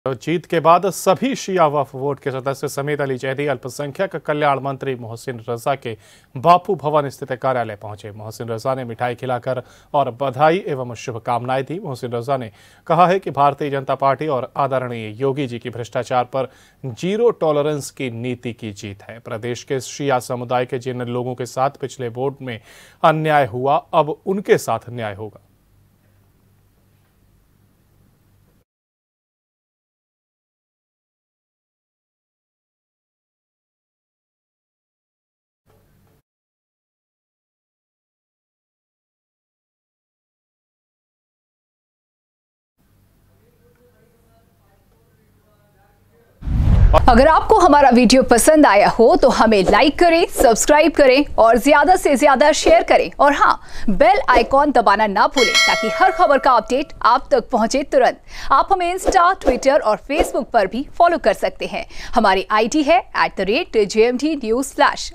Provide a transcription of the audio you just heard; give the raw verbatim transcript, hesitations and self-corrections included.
जीत के बाद सभी शिया वक्फ बोर्ड के सदस्य समेत अली जैदी अल्पसंख्यक कल्याण मंत्री मोहसिन रजा के बापू भवन स्थित कार्यालय पहुंचे। मोहसिन रजा ने मिठाई खिलाकर और बधाई एवं शुभकामनाएं दी। मोहसिन रजा ने कहा है कि भारतीय जनता पार्टी और आदरणीय योगी जी की भ्रष्टाचार पर जीरो टॉलरेंस की नीति की जीत है। प्रदेश के शिया समुदाय के जिन लोगों के साथ पिछले वोट में अन्याय हुआ, अब उनके साथ न्याय होगा। अगर आपको हमारा वीडियो पसंद आया हो तो हमें लाइक करें, सब्सक्राइब करें और ज्यादा से ज्यादा शेयर करें। और हाँ, बेल आइकॉन दबाना ना भूलें ताकि हर खबर का अपडेट आप तक पहुंचे तुरंत। आप हमें इंस्टा, ट्विटर और फेसबुक पर भी फॉलो कर सकते हैं। हमारी आईडी है at the rate J M D news flash.